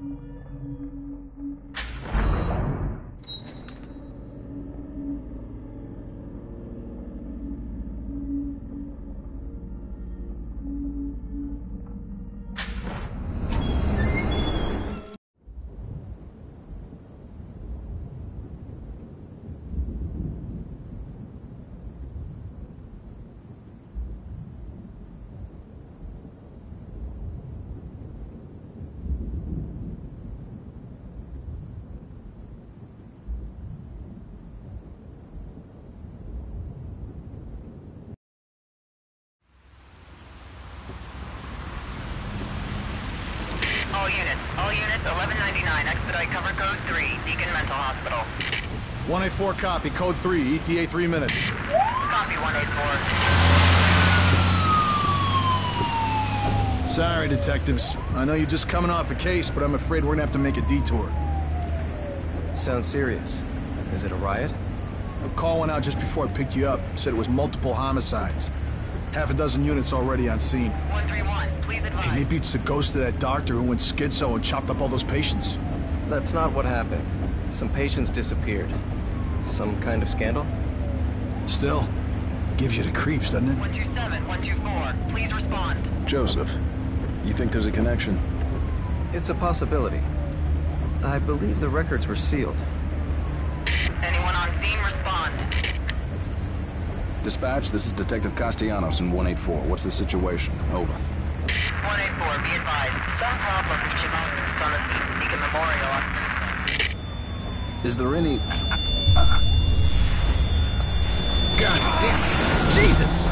All units, 1199, expedite cover code 3, Deacon Mental Hospital. 184 copy, code 3, ETA 3 minutes. Copy 184. Sorry, detectives. I know you're just coming off a case, but I'm afraid we're gonna have to make a detour. Sounds serious. Is it a riot? A call went out just before I picked you up. Said it was multiple homicides. Half a dozen units already on scene. 131, please advise. Hey, maybe it's the ghost of that doctor who went schizo and chopped up all those patients. That's not what happened. Some patients disappeared. Some kind of scandal? Still, gives you the creeps, doesn't it? 127, 124, please respond. Joseph, you think there's a connection? It's a possibility. I believe the records were sealed. Anyone on scene, respond. Dispatch, this is Detective Castellanos in 184. What's the situation? Over. 184, be advised. Some problem reaching out on the Deacon Memorial. Is there any... God damn it! Jesus!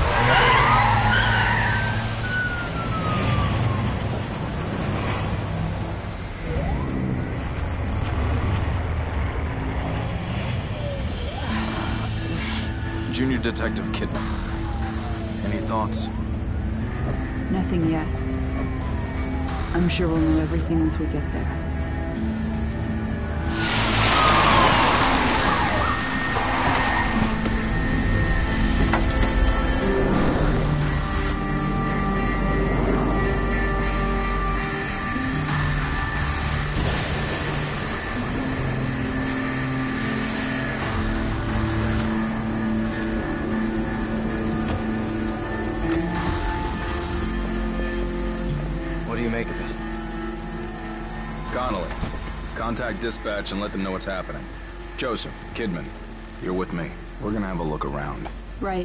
Junior Detective Kidman. Any thoughts? Nothing yet. I'm sure we'll know everything once we get there. What do you make of it? Connolly, contact dispatch and let them know what's happening. Joseph, Kidman, you're with me. We're gonna have a look around. Right.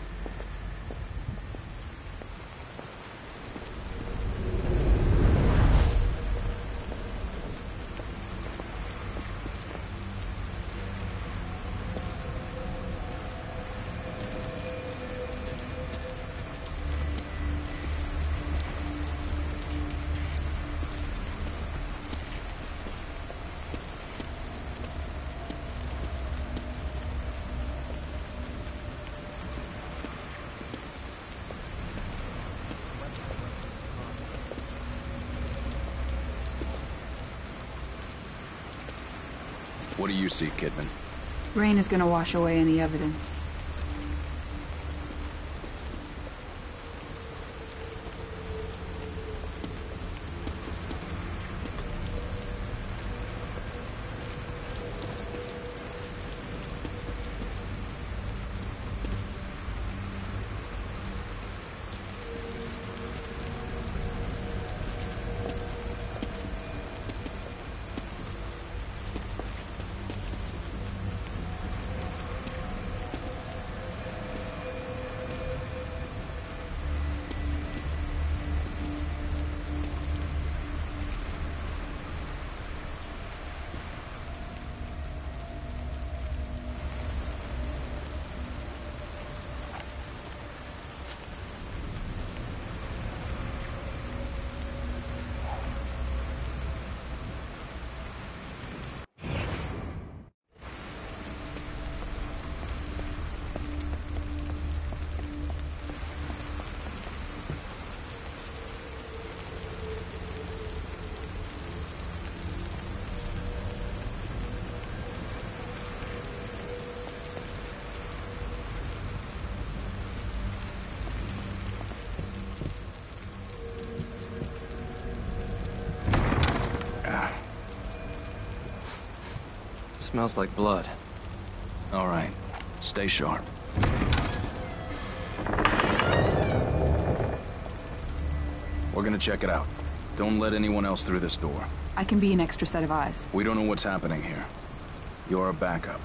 What do you see, Kidman? Rain is gonna wash away any evidence. Smells like blood. All right. Stay sharp. We're gonna check it out. Don't let anyone else through this door. I can be an extra set of eyes. We don't know what's happening here. You're a backup.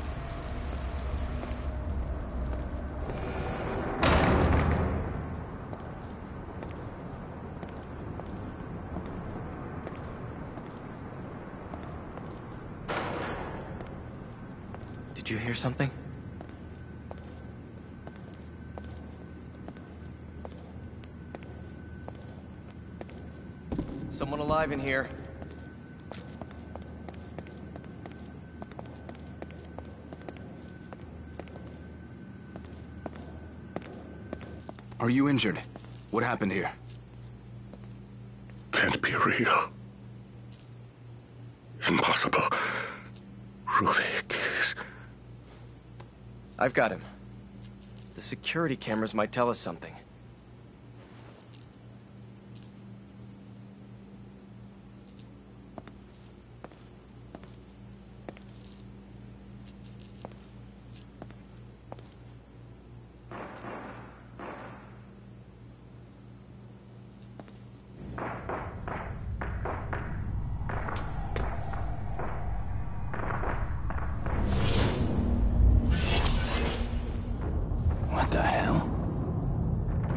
Did you hear something? Someone alive in here. Are you injured? What happened here? Can't be real. Impossible. Ruvik is... I've got him. The security cameras might tell us something. What the hell?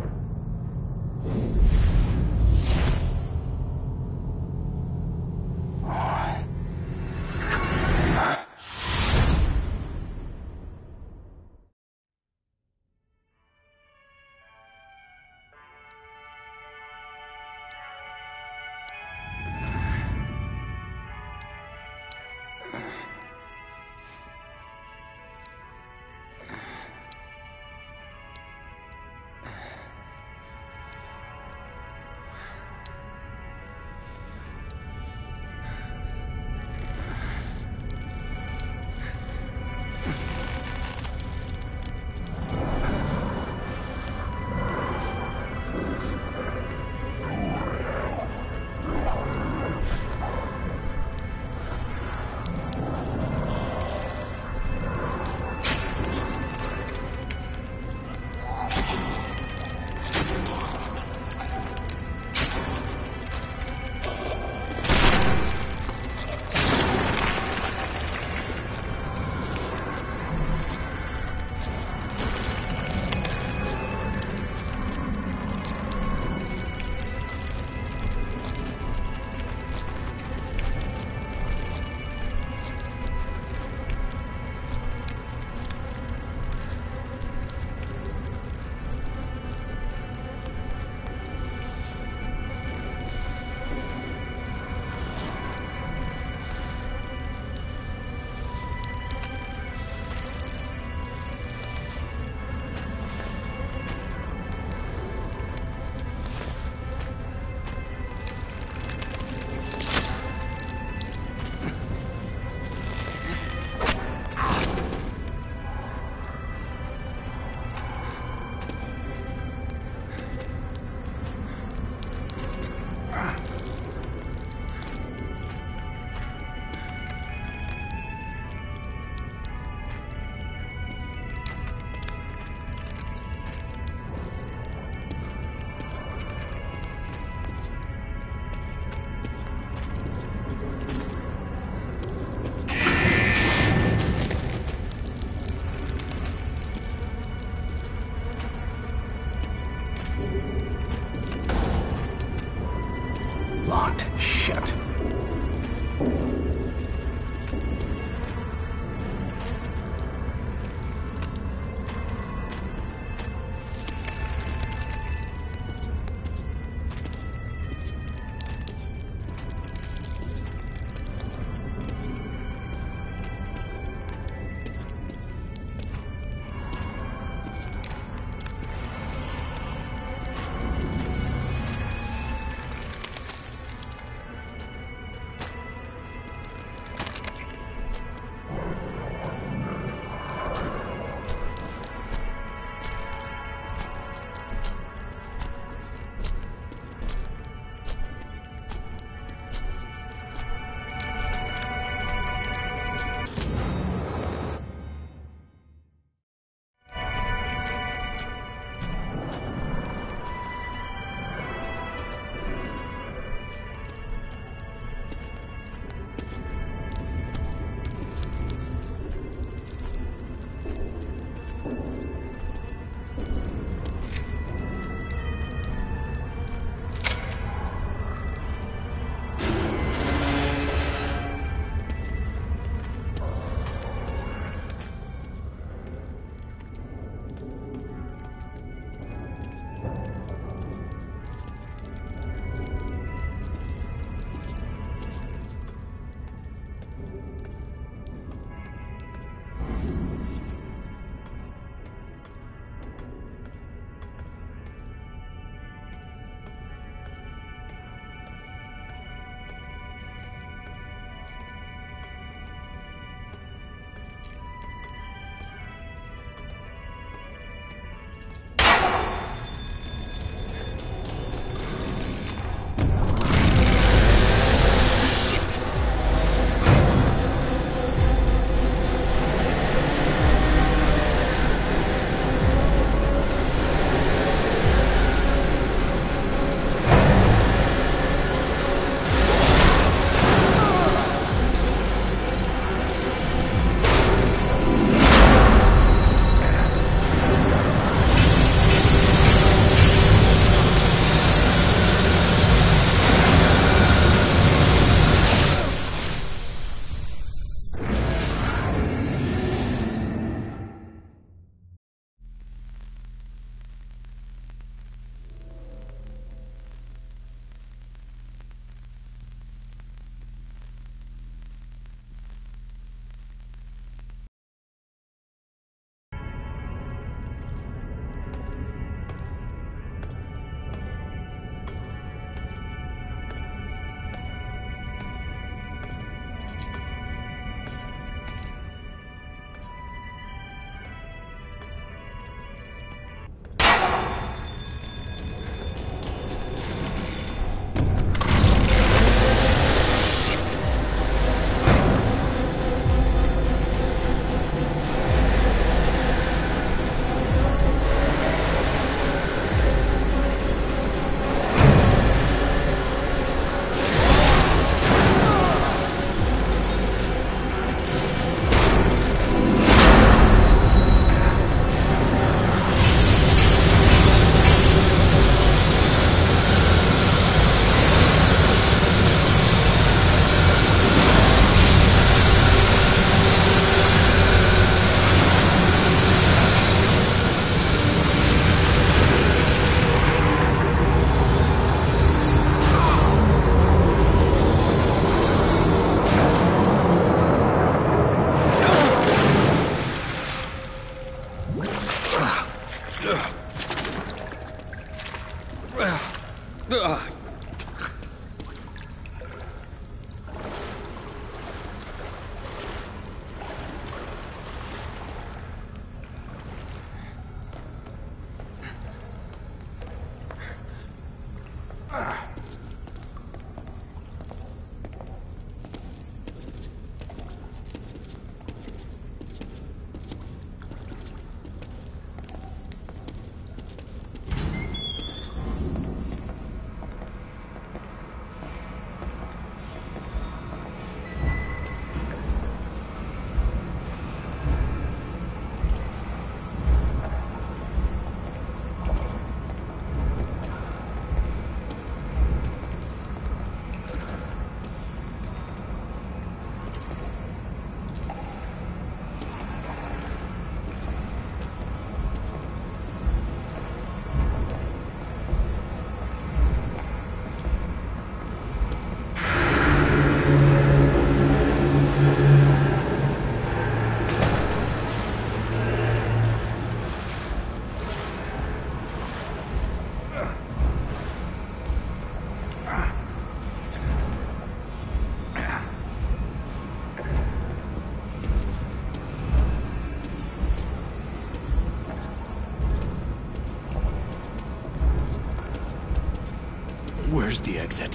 There's the exit.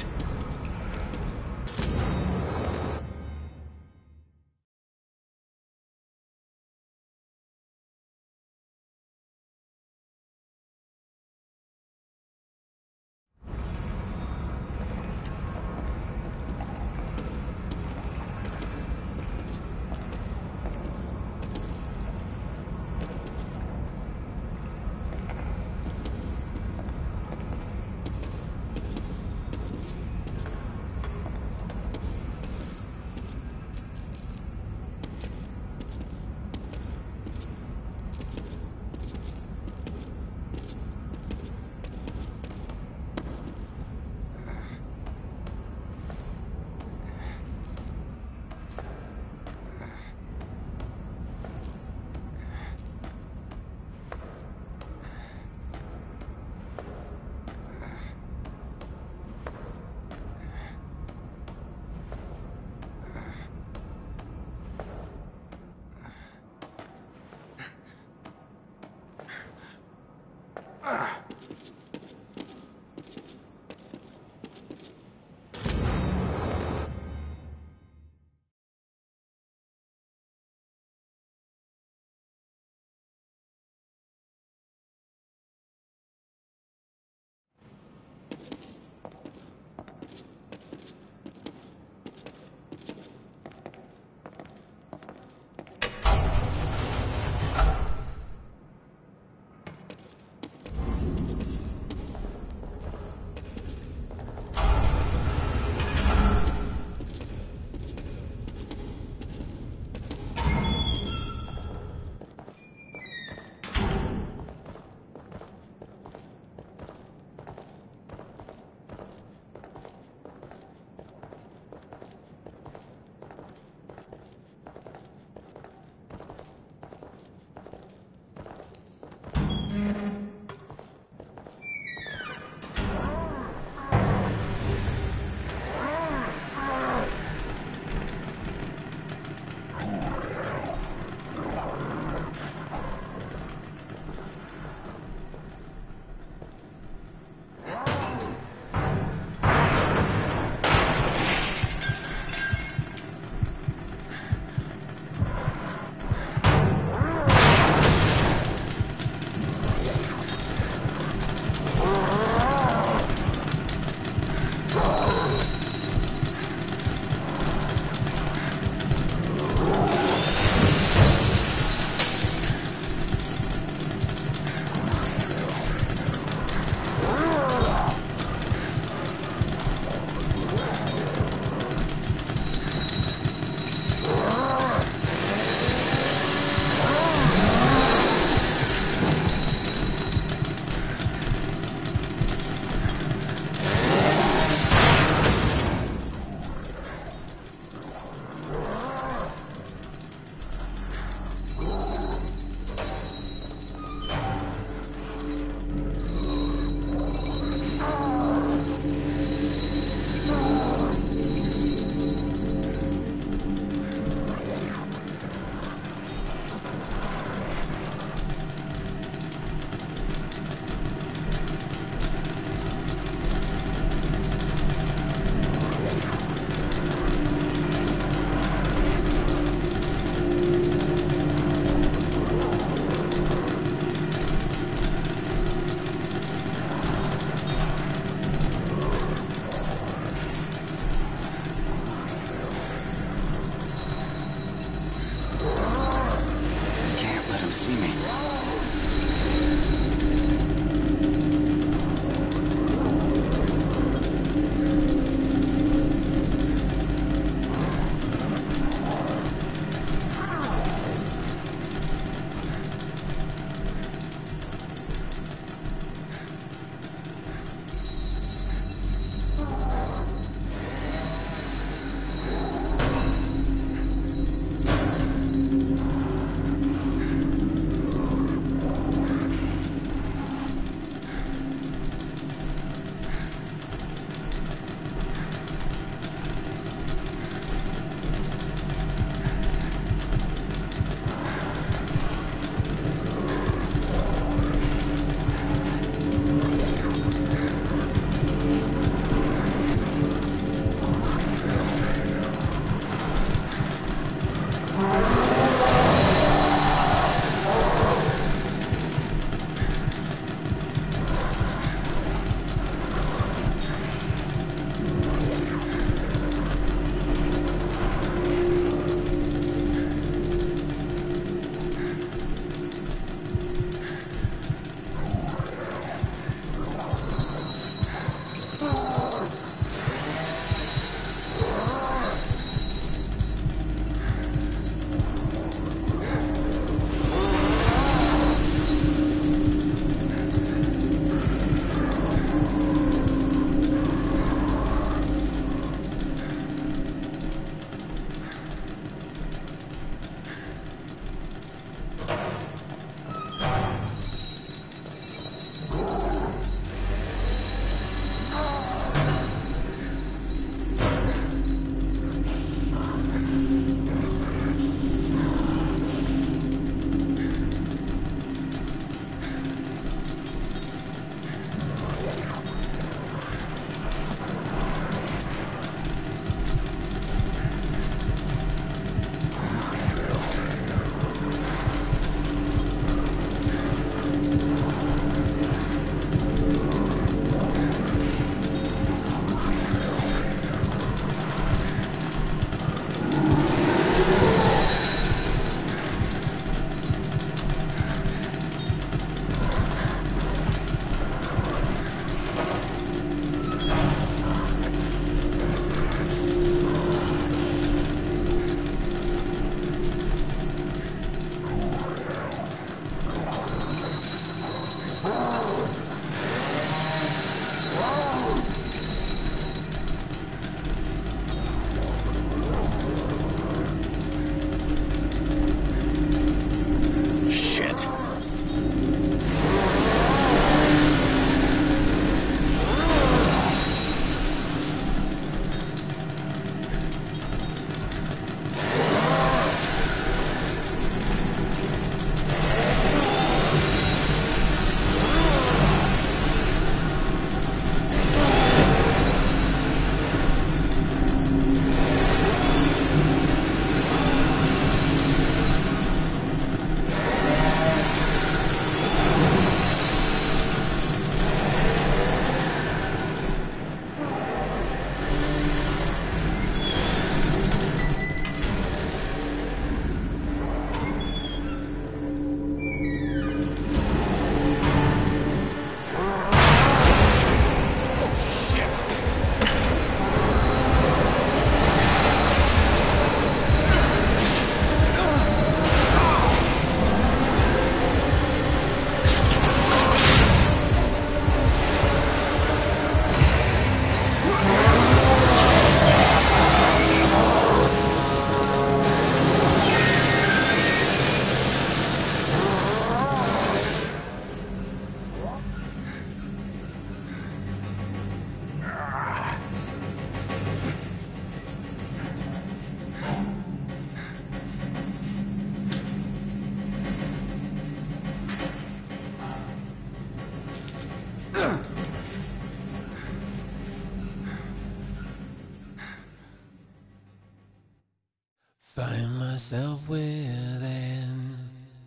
Find myself within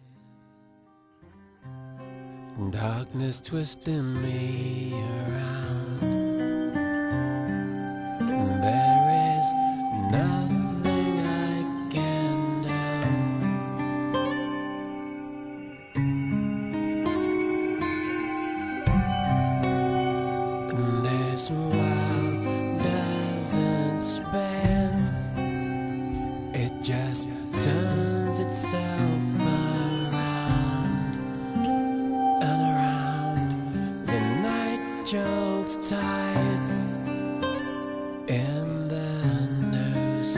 darkness twisting me around. There is nothing I can do. And this world doesn't spin, it just turns itself around and around. The night chokes tight in the noose.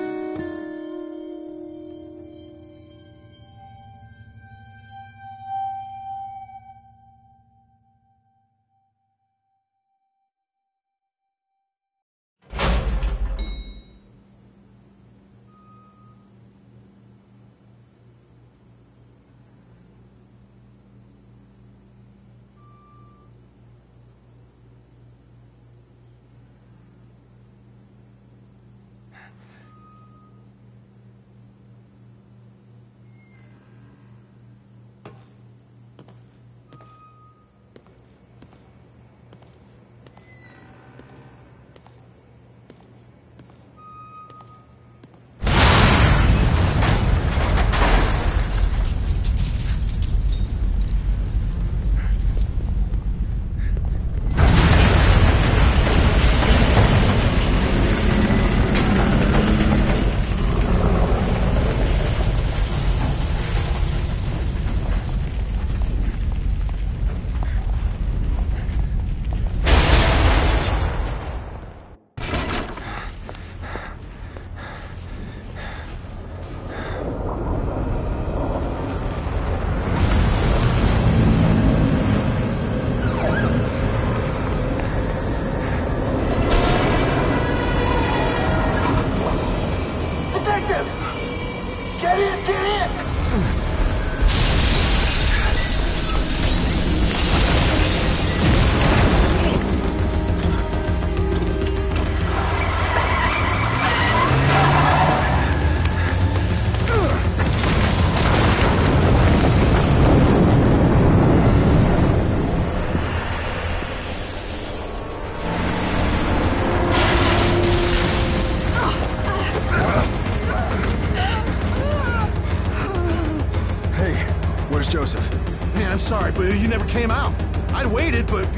Where's Joseph? Man, I'm sorry, but you never came out. I'd waited, but...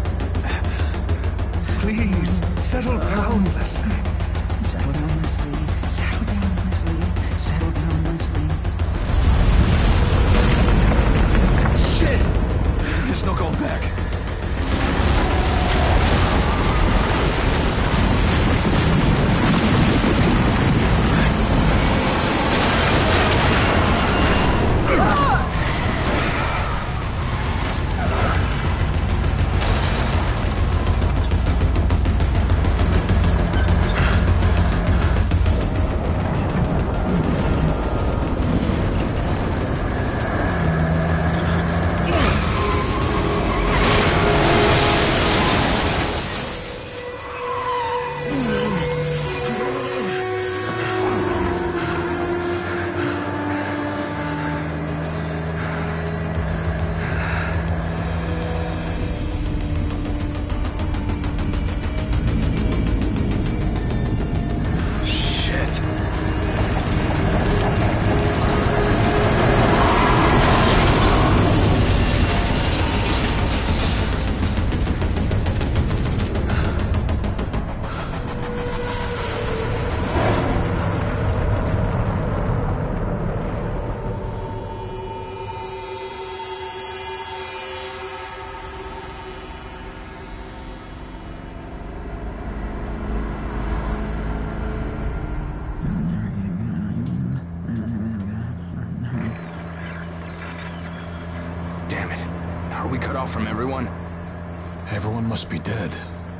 Please, settle down, Leslie. Settle down, Leslie. Settle down, Leslie. Settle down, Leslie. Shit! There's no going back. Damn it. Are we cut off from everyone? Everyone must be dead.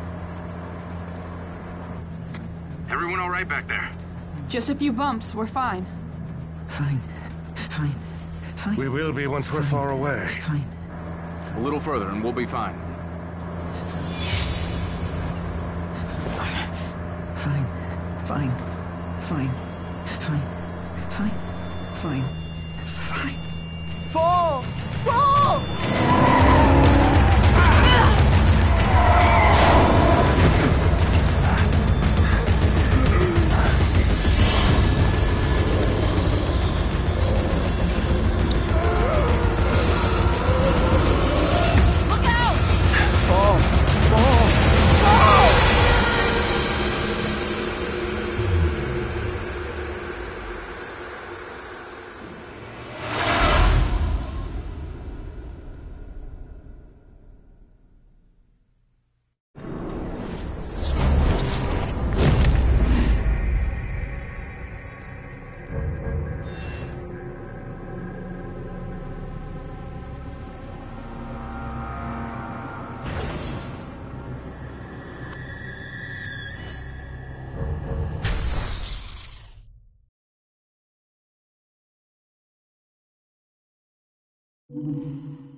Everyone all right back there? Just a few bumps. We're fine. Fine. Fine. Fine. We will be once we're far away. Fine. A little further and we'll be fine. Fine. Fine. Fine. Fine. Fine. Fine. Fine. Fall! Fall! Mm-hmm.